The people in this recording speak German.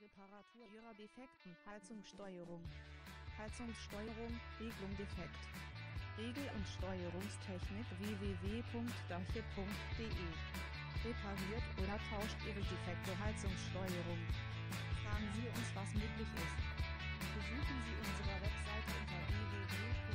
Reparatur Ihrer defekten Heizungssteuerung. Heizungssteuerung, Regelung defekt. Regel- und Steuerungstechnik www.dachje.de. Repariert oder tauscht Ihre defekte Heizungssteuerung. Fragen Sie uns, was möglich ist. Besuchen Sie unsere Webseite unter www.dachje.de.